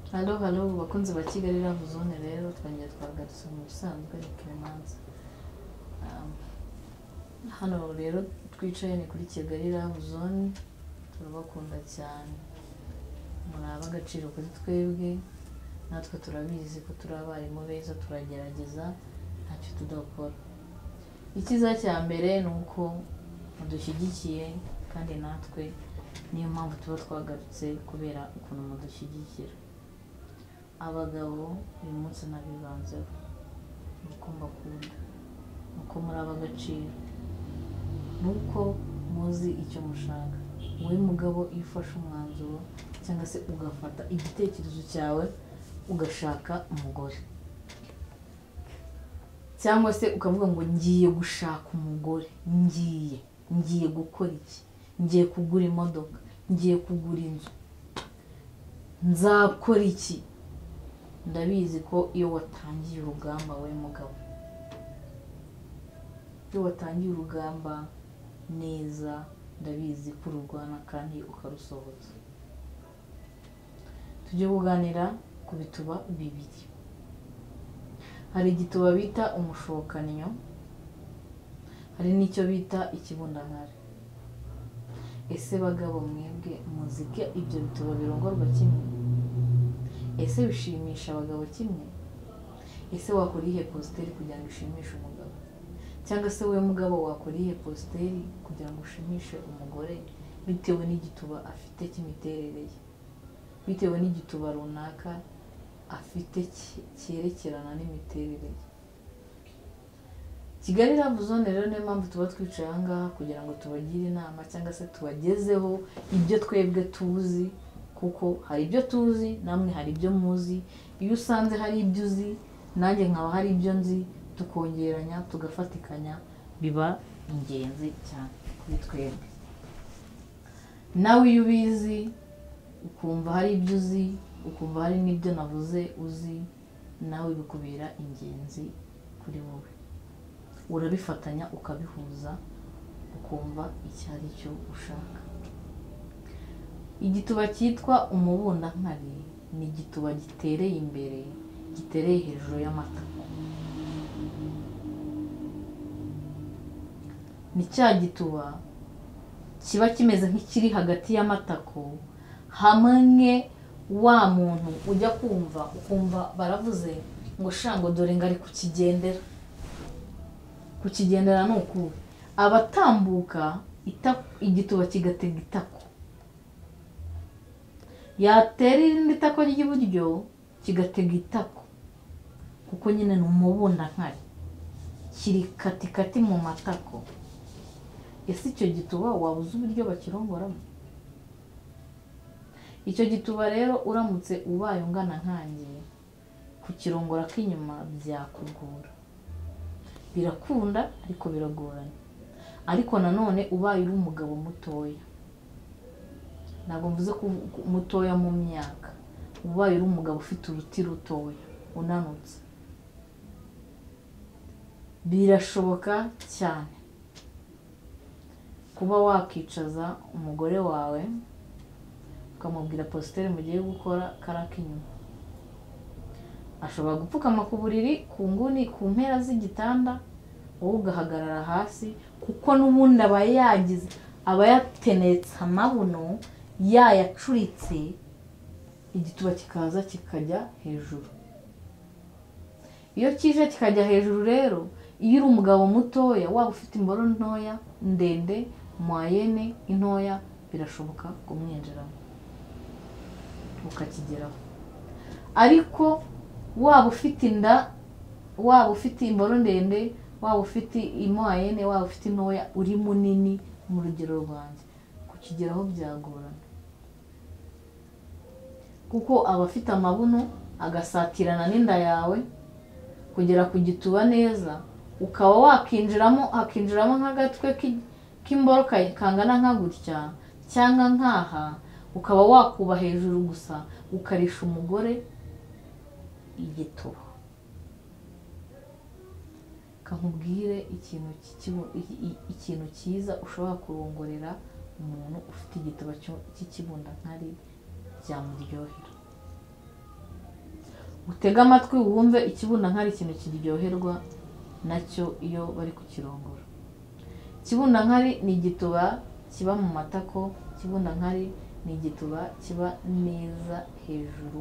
Halo halo bakunzi ba Kigali Love Zone rero twongeye twagarutse mu bisanzwe ni Clemence. Hano rero twicaye ni kuri Kigali Love Zone, turabakunda cyane, muri ab'agaciro kuri twebwe, natwe turabizi ko turi abarimu beza, turagerageza ntacyo tudakora. Ikiza cya mbere ni uko mudushyigikiye kandi natwe niyo mpamvu tuba twagarutse kubera ukuntu mudushyigikira. Abagabo uyu munsi nabibanzeho nuko mbakunda, nuko muri ab'agaciro, nuko muzi icyo mushaka. Wowe mugabo iyo ufashe umwanzuro cyangwa se ugafata igitekerezo cyawe ugashaka umugore, cyangwa se ukavuga ngo ngiye gushaka umugore, ngiye gukora iki, ngiye kugura imodoka, ngiye kugura inzu, nzakora iki. Ndabizi ko iyo watangiye urugamba we mugabo, iyo watangiye urugamba neza, ndabizi ko ururwana kandi ukarusohoza. Tujye kuganira ku bituba bibiri. Hari igituba bita umushokanyo, hari n'icyo bita ikibundankari. Ese bagabo mwebwe muzike ibyo bituba birongorwa kimwe? Ese bishimisha abagabo kimwe? Ese wakora ihe posteri kugira ngo ushimishe umugabo? Cyangwa se wowe mugabo wakora ihe posteri kugira ngo ushimishe umugore bitewe n'igituba afite cy'imiterere ye, bitewe n'igituba runaka afite cyerekerana n'imiterere ye. Kigali Love Zone rero niyo mpamvu tuba twicaye aha ngaha kugira ngo tubagire inama cyangwa se tubagezeho ibyo twebwe tuzi, kuko hari ibyo tuzi namwe hari ibyo muzi. Iyo usanze hari ibyo uzi nanjye nkaba hari ibyo nzi, tukongeranya tugafatikanya, biba ingenzi cyane kuri twebwe. Nawe iyo ubizi ukumva hari ibyo uzi, ukumva hari n'ibyo navuze uzi, nawe bikubera ingenzi kuri wowe. Urabifatanya ukabihuza ukumva icyo ari cyo ushaka. Igituba cyitwa umubundankari ni igituba gitereye imbere, gitereye hejuru y'amatako. Ni cya gituba kiba kimeze nk'ikiri hagati y'amatako, hamwe wa muntu ujya kumva ukumva baravuze ngo shango dore ngari kukigendera. Kukigendera ni uku abatambuka igituba kigatega itako, yatera irindi tako ry'iburyo kigatega itako, kuko nyine ni umubundankari, kiri katikati mu matako. Ese icyo gituba waba uzi uburyo bakirongoramo? Icyo gituba rero uramutse ubaye ungana nkanjye, kukirongora k'inyuma byakugora. Birakunda ariko biragoranye. Ariko nanone ubaye uri umugabo mutoya, ntabwo mvuze ko mutoya mu myaka, ubaye uri umugabo ufite uruti rutoya unanutse, birashoboka cyane kuba wakicaza umugore wawe ukamubwira posteri mugiye gukora karaka inyuma. Ashobora gupfukama ku buriri ku nguni ku mpera z'igitanda, wowe ugahagarara hasi, kuko n'ubundi aba yagize, aba yatenetse amabuno yayacuritse, igituba kikaza kikajya hejuru. Iyo kije kikajya hejuru rero, iyo uri umugabo mutoya, waba ufite imboro ntoya, ndende, moyenne, intoya, birashoboka kumwinjiramo ukakigeraho. Ariko waba ufite inda, waba ufite imboro ndende, waba ufite imoyenne, waba ufite intoya, uri munini mu rugero rwanjye, kukigeraho byagorana, kuko aba afite amabuno agasatirana n'inda yawe kugera ku gituba neza, ukaba wakinjiramo, hakinjiramo nk'agatwe k'imboro kangana nka gutya cyangwa nkaha, ukaba wakuba hejuru gusa ukarisha umugore igituba. Kakubwire ikintu cyiza ushobora kurongorera umuntu ufite igituba cy'ikibundankari byamuryohera. utega amatwi wumve ikibunda nkari ikintu kiryoherwa nacyo iyo bari kukirongora. Ikibunda nkari ni igituba kiba mu matako, ikibunda nkari ni igituba kiba neza hejuru.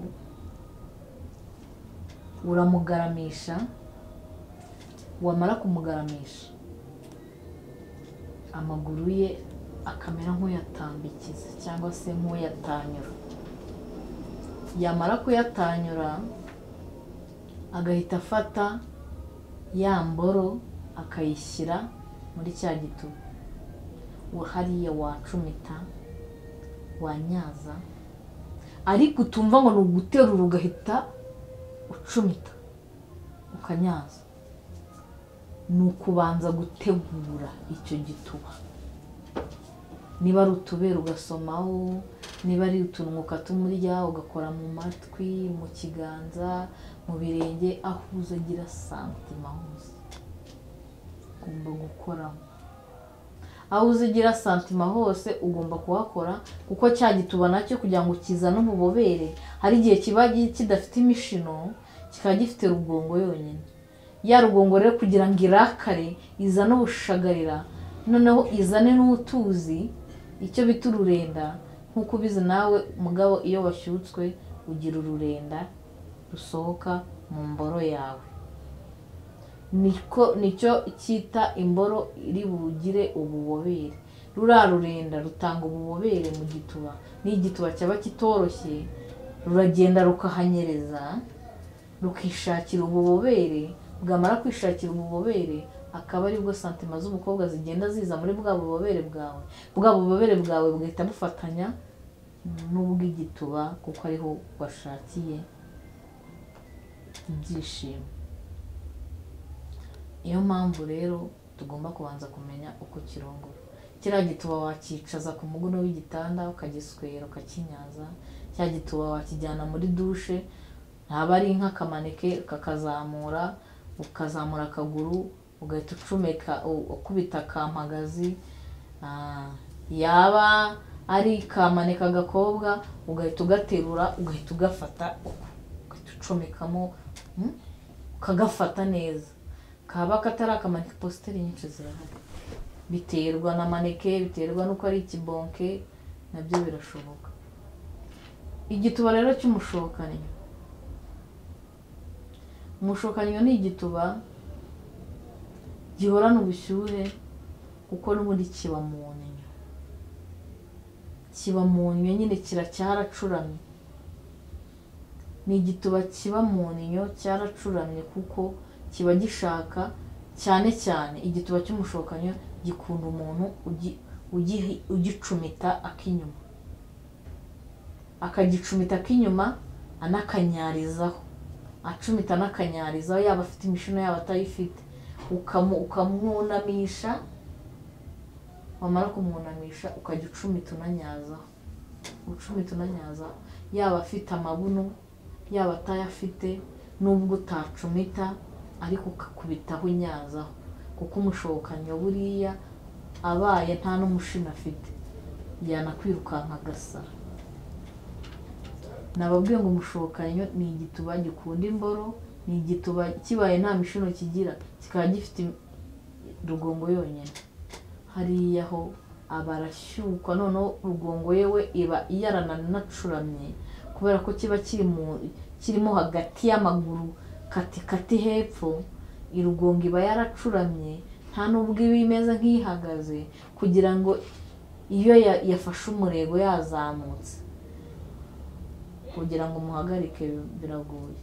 Uramugaramisha, wamara kumugaramisha amaguru ye akamera nk'uyatambikiza cyangwa se nk'uyatanyura. Yamara kuyatanyura agahita afata ya mboro akayishyira muri cya gituba. Hariya wacumita, wanyaza, ariko utumva ngo ni uguterura ugahita ucumita ukanyaza. Ni ukubanza gutegura icyo gituba. Niba ari utubere ugasomaho, niba ari utuntu ukatumurya ugakora mu matwi, mu kiganza, mu birenge, aho uzagira santima hose ugomba gukoramo. Aho uzigira santima hose ugomba kuhakora, kuko cya gituba nacyo kugira ngo kizane ububobere hari igihe kiba kidafite imishino, kikaba gifite rugongo yonyine. Ya rugongo rero kugira ngo irakare izane ubushagarira, noneho izane n'utuzi, icyo bita ururenda. Nk'uko ubizi nawe mugabo, iyo washyutswe ugira ururenda rusohoka mu mboro yawe. Nicyo cyita imboro iri bugire ububobere. Ruriya rurenda rutanga ububobere mu gituba. N'igituba cyaba kitoroshye ruragenda rukahanyereza, rukishakira ububobere. Bwamara kwishakira ububobere akaba aribwo santima z'umukobwa zigenda ziza muri bwa bubobere bwawe. Bwa bubobere bwawe bugahita bufatanya n'ubw'igituba, kuko ariho washakiye ibyishimo. Niyo mpamvu rero tugomba kubanza kumenya uko kirongora. Kiriya gituba wakicaza ku muguno w'igitanda ukagiswera ukakinyaza. Cya gituba wakijyana muri dushe, ntaba ari nk'akamaneke kakazamura, ukazamura akaguru ugahita ucumeka ukubita akampagazi. Yaba ari kamaneka agakobwa ugahita ugaterura ugahita ugafata ugahita ucomekamo, ukagafata neza. Kaba katari akamaneke, positeri nyinshi zirahari, biterwa na maneke, biterwa n'uko ari ikibonke, nabyo birashoboka. Igituba rero cy'umushokanyo, umushokanyo ni igituba gihorana ubushyuhe, kuko n'ubundi kiba mu nyo. Kiba mu nyo nyine, cyaracuramye. Ni igituba kiba mu nyo cyaracuramye, kuko kiba gishaka cyane cyane. Igituba cy'umushokanyo gikunda umuntu ugicumita ak'inyuma, akagicumita ak'inyuma anakanyarizaho, acumita anakanyarizaho, yaba afite imishino yaba atayifite. Ukamwunamisha, wamara kumwunamisha ukajya ucumita unanyazaho, ucumita unanyazaho, yaba afite amabuno yaba atayafite. Nubwo utacumita ariko ukakubitaho unyazaho, kuko umushokanyo buriya abaye nta n'umushino afite yanakwirukanka agasara. Nababwiye ngo umushokanyo ni igituba gikunda imboro, ni igituba kibaye nta mishino kigira, kikaba gifite rugongo yonyine. Hariya ho abarashyukwa, noneho rugongo yewe iba yarananacuramye, kubera ko kiba kirimo hagati y'amaguru kati hepfo. Irugongo iba yaracuramye, nta nubwo iba imeze nk'ihagaze, kugira ngo iyo yafashe umurego yazamutse, kugira ngo muhagarike biragoye.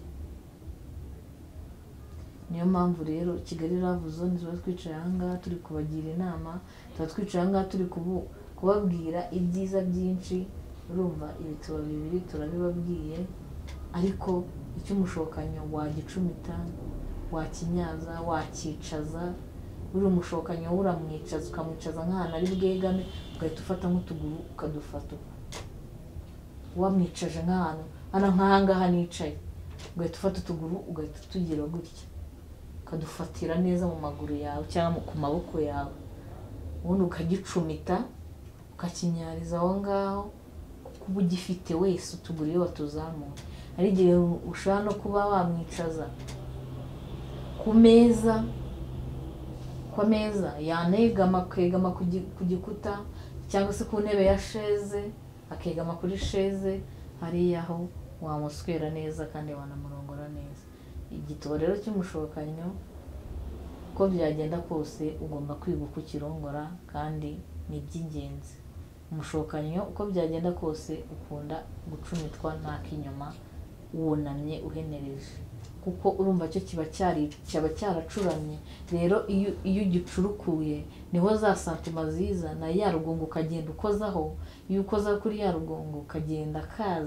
Niyo mpamvu rero Kigali Love Zone tuba twicaye aha ngaha turi kubagira inama, tuba twicaye aha ngaha turi kubabwira ibyiza byinshi. Urumva ibituba bibiri turabibabwiye, ariko icy'umushokanyo wagicumita, wakinyaza, wakicaza. Uri umushokanyo uramwicaza, ukamwicaza nk'ahantu ari bwegame, ugahita ufata nk'utuguru ukadufata. Wamwicaje nk'ahantu nk'aha ngaha nicaye, ugahita ufata utuguru ugahita utugira gutya, ukadufatira neza mu maguru yawe cyangwa ku maboko yawe. Ubundi ukagicumita ukakinyariza aho ngaho, kuko uba ugifite wese utuguru iyo watuzamuye. hari igihe ushobora no kuba wamwicaza ku meza yanegama akegama ku gikuta cyangwa se ku ntebe ya sheze akegama kuri sheze, hariya aho wamuswera neza kandi wanamurongora neza. Igituba rero cy'umushokanyo uko byagenda kose ugomba kwiga uko ukirongora kandi ni iby'ingenzi. Umushokanyo uko byagenda kose ukunda gucumitwa nta k'inyuma wunamye uhenereje, kuko urumva cyo kiba cyaracuramye. Rero iyo ugicurukuye niho za santima ziza, na ya rugongo ukagenda ukozaho. Iyo ukoza kuri ya rugongo ukagenda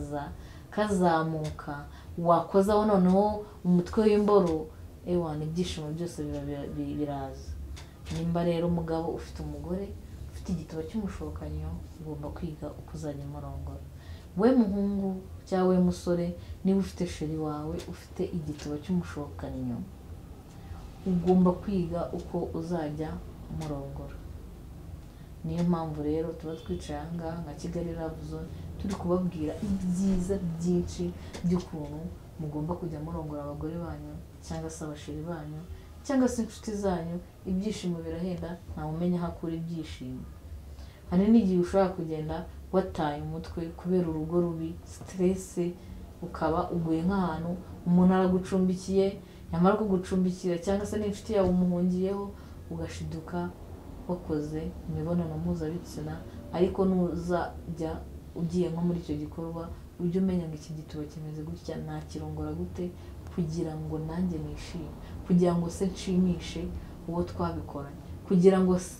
kazamuka, wakozaho noneho umutwe w'imboro, ibyishimo byose biraza. Nimba rero umugabo ufite umugore ufite igituba cy'umushokanyo, ugomba kwiga uko uzajya umurongora. We muhungu cyangwa we musore, niba ufite sheri wawe ufite igituba cy'umushokanyo, ugomba kwiga uko uzajya umurongora. Niyo mpamvu rero tuba twicaye aha ngaha nka Kigali Love Zone, turi kubabwira ibyiza byinshi by'ukuntu mugomba kujya murongora abagore banyu cyangwa se abasheri banyu cyangwa se inshuti zanyu. Ibyishimo birahenda, ntawe umenya aho akura ibyishimo. Hari n'igihe ushobora kugenda wataye umutwe kubera urugo rubi, stress, ukaba uguye nk'ahantu, umuntu aragucumbikiye, yamara kugucumbikira cyangwa se n'inshuti yawe umuhungiyeho, ugashiduka wakoze imibonano mpuzabitsina. Ariko nuzajya ugiye nko muri icyo gikorwa, ujye umenya ngo iki gituba kimeze gutya, nakirongora gute kugira ngo nanjye nishime, kugira ngo se nshimishe uwo twabikoranye, kugira ngo se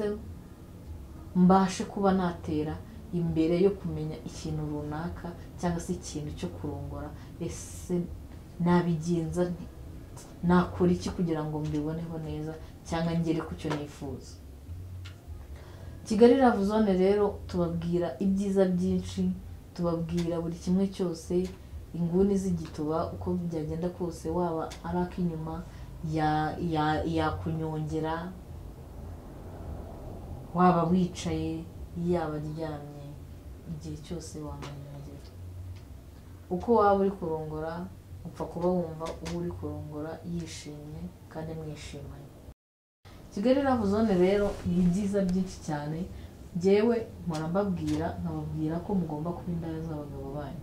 mbashe kuba natera imbere yo kumenya ikintu runaka cyangwa se ikintu cyo kurongora. Ese nabigenza nte, nakora iki kugira ngo mbiboneho neza cyangwa ngere ku cyo nifuza. Kigali Love Zone rero tubabwira ibyiza byinshi, tubabwira buri kimwe cyose, inguni z'igituba uko byagenda kose, waba ari ak'inyuma yakunyongera, waba wicaye, yaba aryamye, igihe cyose wamwongera. Uko waba uri kurongora upfa kuba wumva uwo uri kurongora yishimye kandi mwishimanye. Kigali Love Zone rero ni byiza byinshi cyane. Jyewe mpora nkababwira ko mugomba kuba indaya z'abagabo banyu,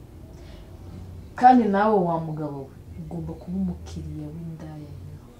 kandi nawe wa mugabo we ugomba kuba umukiriya w'indaya.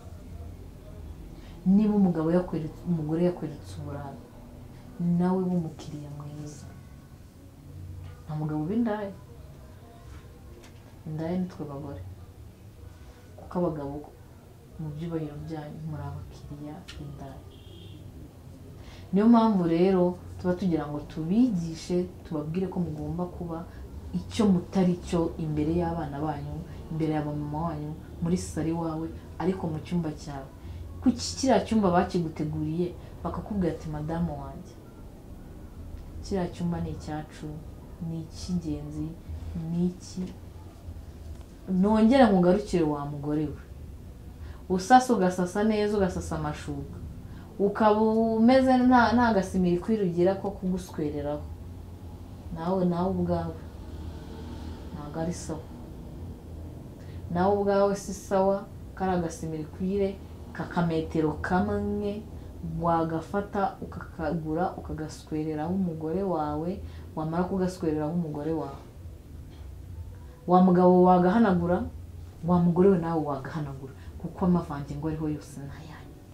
Niba umugore yakweretse uburara, nawe w'umukiriya mwiza. Nta mugabo w'indaya, indaya nitwe bagore, kuko abagabo mu byubahiro byanyu muri abakiriya b'indaya. Niyo mpamvu rero tuba tugira ngo tubigishe, tubabwire ko mugomba kuba icyo mutari cyo imbere y'abana banyu, imbere ya mama wanyu, muri sari wawe, ariko mu cyumba cyawe. Kuki kiriya cyumba bakiguteguriye bakakubwira ati madamu wanjye, kiriya cyumba ni icyacu, ni icy'ingenzi, ni iki. Nongera nkugarukire wa mugore we, usasa ugasasa neza, ugasasa amashuka, ukaba umeze nta gasimiri kwirugira ko kuguswereraho, nawe ubwawe ntabwo ari sawa. Nawe ubwawe si sawa. Kari agasimiri kwire kakametero kamwe wagafata ukakagura ukagaswereraho umugore wawe. Wamara kugaswereraho umugore wawe, wa mugabo wagahanagura, wa mugore we nawe wagahanagura, kuko amavangingo ariho yose n'ayanyu.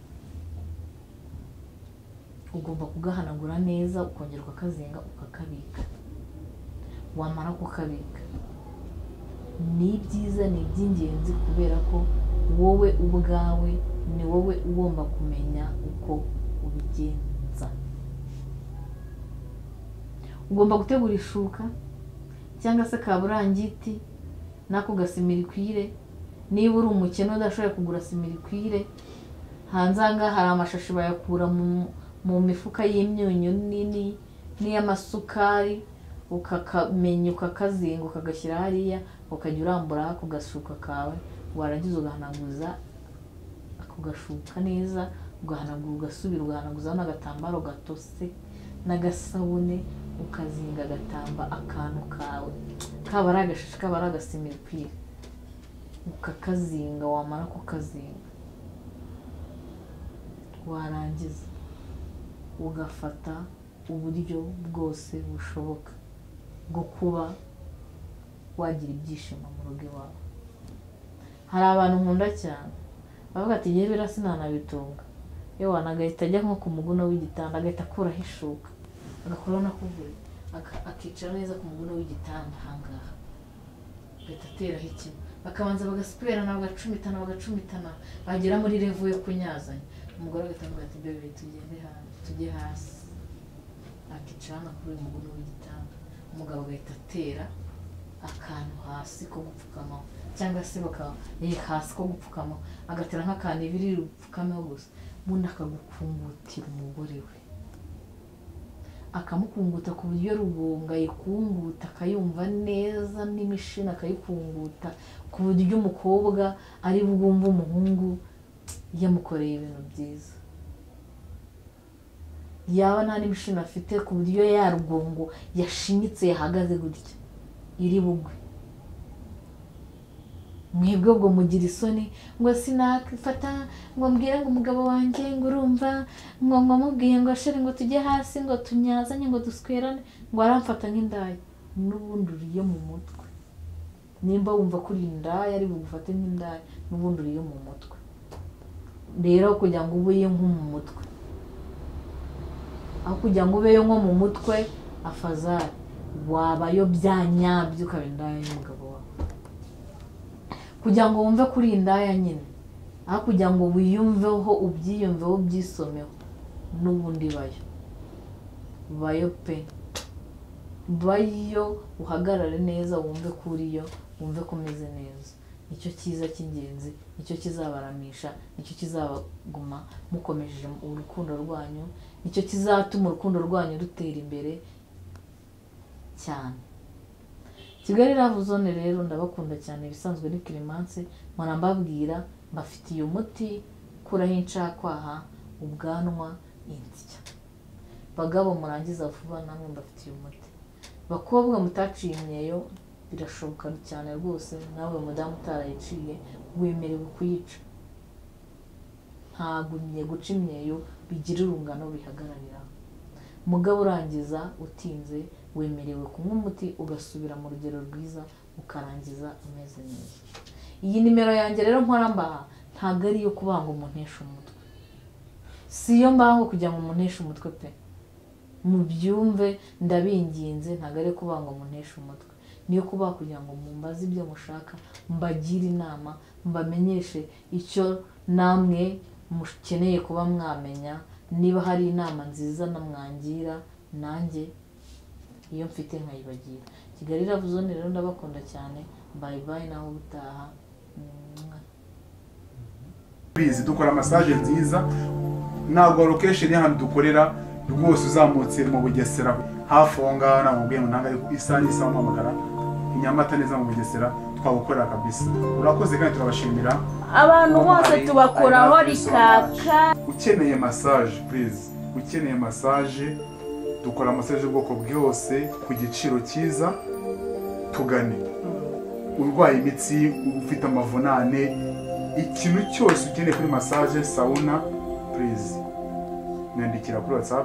Ugomba kugahanagura neza, ukongera ukakazinga, ukakabika. Wamara kukabika, ni byiza, ni iby'ingenzi, kubera ko wowe ubwawe ni wowe ugomba kumenya uko ubigenza. Ugomba gutegura ishuka cyangwa se kaburangiti nako gasimirikwire. Niba uri umukene udashoboye kugura simirikwire, hanze aha ngaha hari amashashi bayakura mu mifuka y'imyunyu nini n'iy'amasukari, ukakamenya, ukakazinga, ukagashyira hariya, ukajya urambura ako gashuka kawe. Warangiza ugahanaguza ako gashuka neza, ugahanagura, ugasubira ugahanaguzaho n'agatambaro gatose n'agasabune, ukazinga agatamba akantu kawe kaba ari agashashi kaba ari agasimirikwire ukakazinga wamara kukazinga warangiza ugafata uburyo bwose bushoboka bwo kuba wagira ibyishimo mu rugo iwawe. Hari abantu nkunda cyane bavuga ati yewe birasi nanabitunga yewe wanagahita ajya nko ku muguno w'igitanda agahita akuraho ishuka agakora nakuvure akicara neza ku muguno w'igitanda ahangaha agahita ateraho ikintu bakabanza bagasiperana bagacumitana bagera muri revo yo kunyazanya umugore agahita avuga ati bebe tujye hasi akicara kuri uyu muguno w'igitanda umugabo agahita atera akantu hasi ko gupfukamaho cyangwa se hasi ko gupfukamaho agatera nk'akantu ibiri upfukameho gusa ubundi akagukungutira umugore we akamukunguta ku buryo rugunga yikunguta akayumva neza n'imishini akayikunguta ku buryo umukobwa ari bwumva umuhungu yamukoreye ibintu byiza yaba nta n'imishini afite ku buryo ya rugungo yashinyitse yahagaze gutya iri bugwe mwebwe ubwo mugira isoni ngo sinakifata ngo mbwire ngo umugabo wanjye ngo urumva ngo mubwiye ngo shere ngo tujye hasi ngo tunyazanye ngo duswerane ngo aramfata nk'indaya n'ubundi uriyo mu mutwe nimba wumva kuri indaya ari bugufate nk'indaya n'ubundi uriyo mu mutwe rero kugira ngo ubeyo nko mu mutwe aho kugira ngo ubeyo nko mu mutwe afazari wabayo byanyabyo ukaba indaya y'umugabo wawe kugira ngo wumve kuri indaya nyine aho kugira ngo wiyumveho ubyiyumveho ubyisomeho n'ubundi bayo pe bayo uhagarare neza wumve kuriyo wumve ko umeze neza nicyo cyiza cy'ingenzi nicyo kizabaramisha nicyo kizabaguma mukomeje urukundo rwanyu nicyo kizatuma urukundo rwanyu rutera imbere cyane. Kigali Love Zone rero ndabakunda cyane bisanzwe ni Clemence mpora mbabwira mbafitiye umuti kuraho incakwaha ubwanwa insya bagabo murangiza vuba namwe mbafitiye umuti bakobwa mutaciye imyeyo birashoboka cyane rwose nawe mudamu utarayiciye wemerewe kuyica ntabwo guca imyeyo bigira urungano bihagararira mugabo urangiza utinze wemerewe kunywa umuti ugasubira mu rugero rwiza ukarangiza umeze neza. Iyi nimero yanjye rero mpora mbaha ntabwo ari iyo kuvuga ngo umunteshe umutwe si yo mbaho kugira ngo umunteshe umutwe pe mubyumve ndabinginze ntabwo ari kuvuga ngo umunteshe umutwe niyo kuba kugira ngo mumbaze ibyo mushaka mbagire inama mbamenyeshe icyo namwe mukeneye kuba mwamenya niba hari inama nziza namwangira nanjye iyo mfite nkayibagira. Kigali Love Zone rero ndabakunda cyane bye bye naho gutaha. Bizi dukora massage nziza ntabwo location y'ahantu dukorera rwose uzamutse mu Bugesera hafi aho ngaho namubwiye ngo nanga isani isa amagara Inyamata neza mu Bugesera twabukorera kabisa. Urakoze kandi turabashimira abantu bose tubakoraho rikaka. Ukeneye massage please ukeneye massage dukora massage y'ubwoko bwose ku giciro cyiza tugane. Urwaye imitsi ufite amavunane ikintu cyose ukeneye kuri massage sauna please nandikira kuri WhatsApp